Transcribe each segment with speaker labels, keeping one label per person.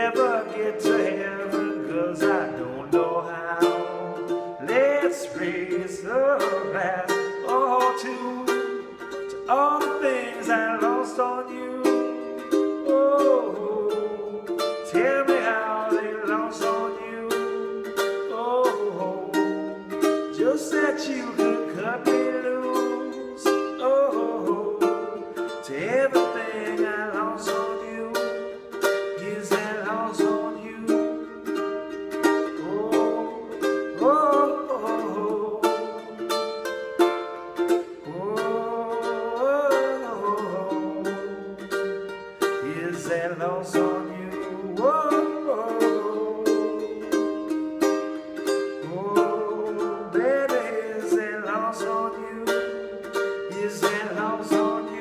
Speaker 1: never get to heaven, 'cause I don't know how. Let's raise a glass or two to all the things I lost on you. Oh, tell me how they lost on you. Oh, just that you could cut me loose. Oh, to everything I lost on you. Is that lost on you? Oh, oh, oh, oh, oh. Is that lost on you? Oh, oh, oh, baby, is that lost on you? Is that lost on you?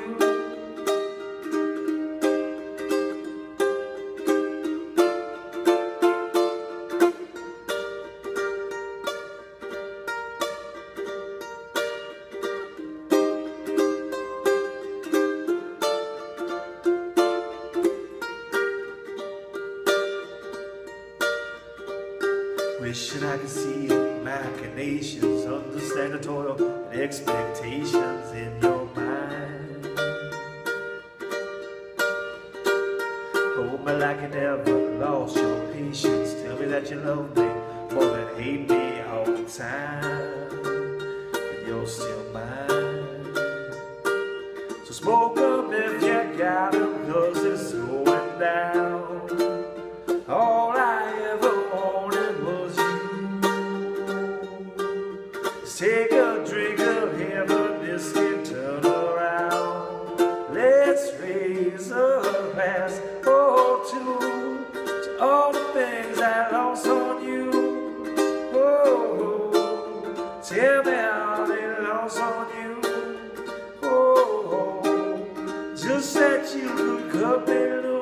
Speaker 1: Wishing I could see machinations, understand the toil and expectations in your mind. Hold me like you never lost your patience. Tell me that you love me more than hate me all the time. And you're still mine. So smoke up if you got 'em, 'cause it's going down. All I ever wanted was you. Let's take a drink of heaven, this can turn around. Let's raise a glass or two to all the things I lost on you. Oh, tell me how they lost on you. Oh, just that you could cut me loose.